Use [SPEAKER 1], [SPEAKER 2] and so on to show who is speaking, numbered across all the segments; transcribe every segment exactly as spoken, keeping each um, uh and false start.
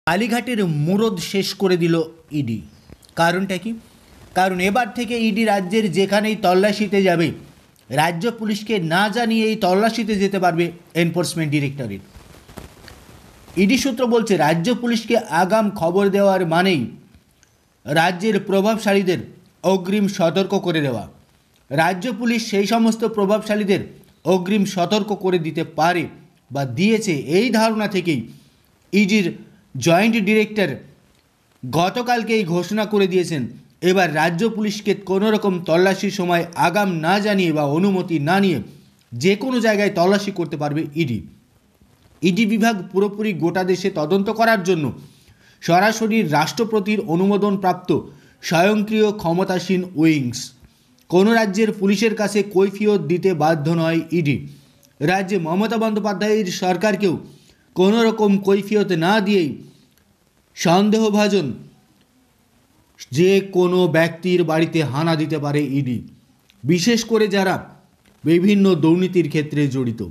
[SPEAKER 1] কালীঘাটের মুরদ শেষ করে দিল ইডি। কারণটা কি? কারণ এবার থেকে ইডি রাজ্যের যেখানেই তল্লাশিতে যাবে, রাজ্য পুলিশকে না জানিয়ে এই তল্লাশিতে যেতে পারবে এনফোর্সমেন্ট ডিরেক্টরেট। ইডি সূত্র বলছে, রাজ্য পুলিশকে আগাম খবর দেওয়ার মানেই রাজ্যের প্রভাবশালীদের অগ্রিম সতর্ক করে দেওয়া। রাজ্য পুলিশ সেই সমস্ত প্রভাবশালীদের অগ্রিম সতর্ক করে দিতে পারে বা দিয়েছে, এই ধারণা থেকেই ইডির জয়েন্ট ডিরেক্টর গতকালকেই ঘোষণা করে দিয়েছেন, এবার রাজ্য পুলিশকে কোনো রকম তল্লাশির সময় আগাম না জানিয়ে বা অনুমতি না নিয়ে যে কোনো জায়গায় তল্লাশি করতে পারবে ইডি। ইডি বিভাগ পুরোপুরি গোটা দেশে তদন্ত করার জন্য সরাসরি রাষ্ট্রপতির অনুমোদনপ্রাপ্ত স্বয়ংক্রিয় ক্ষমতাসীন উইংস। কোনো রাজ্যের পুলিশের কাছে কৈফিয়ত দিতে বাধ্য নয় ইডি। রাজ্যে মমতা বন্দ্যোপাধ্যায়ের সরকারকেও কোনো রকম কৈফিয়ত না দিয়েই সন্দেহভাজন যে কোনো ব্যক্তির বাড়িতে হানা দিতে পারে ইডি, বিশেষ করে যারা বিভিন্ন দুর্নীতির ক্ষেত্রে জড়িত।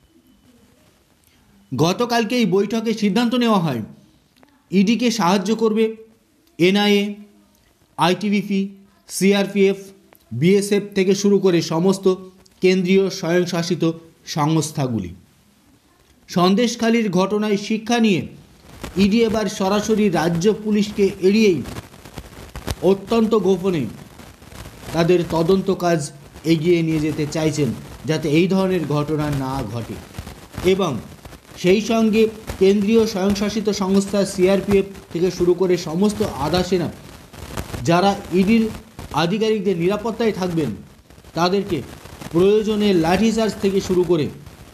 [SPEAKER 1] গতকালকে এই বৈঠকে সিদ্ধান্ত নেওয়া হয়, ইডিকে সাহায্য করবে এনআইএ, আইটিবিপি, সিআরপিএফ, বিএসএফ থেকে শুরু করে সমস্ত কেন্দ্রীয় স্বয়ংশাসিত সংস্থাগুলি। সন্দেশখালির ঘটনায় শিক্ষা নিয়ে ইডি এবার সরাসরি রাজ্য পুলিশকে এড়িয়েই অত্যন্ত গোপনে তাদের তদন্ত কাজ এগিয়ে নিয়ে যেতে চাইছেন, যাতে এই ধরনের ঘটনা না ঘটে। এবং সেই সঙ্গে কেন্দ্রীয় স্বয়ংশাসিত সংস্থা সিআরপিএফ থেকে শুরু করে সমস্ত আধা সেনা যারা ইডির আধিকারিকদের নিরাপত্তায় থাকবেন, তাদেরকে প্রয়োজনে লাঠিচার্জ থেকে শুরু করে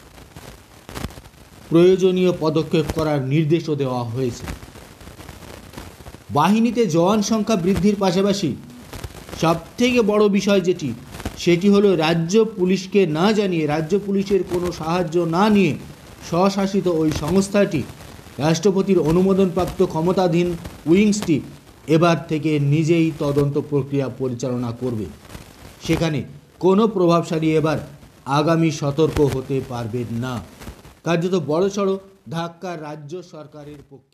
[SPEAKER 1] প্রয়োজনীয় পদক্ষেপ করার নির্দেশও দেওয়া হয়েছে। বাহিনীতে জওয়ান সংখ্যা বৃদ্ধির পাশাপাশি সবথেকে বড় বিষয় যেটি, সেটি হলো রাজ্য পুলিশকে না জানিয়ে, রাজ্য পুলিশের কোনো সাহায্য না নিয়ে স্বশাসিত ওই সংস্থাটি, রাষ্ট্রপতির অনুমোদনপ্রাপ্ত ক্ষমতাধীন উইংসটি এবার থেকে নিজেই তদন্ত প্রক্রিয়া পরিচালনা করবে। সেখানে কোনো প্রভাবশালী এবার আগামী সতর্ক হতে পারবেন না। কার্যত বড়সড় ধাক্কা রাজ্য সরকারের পক্ষে।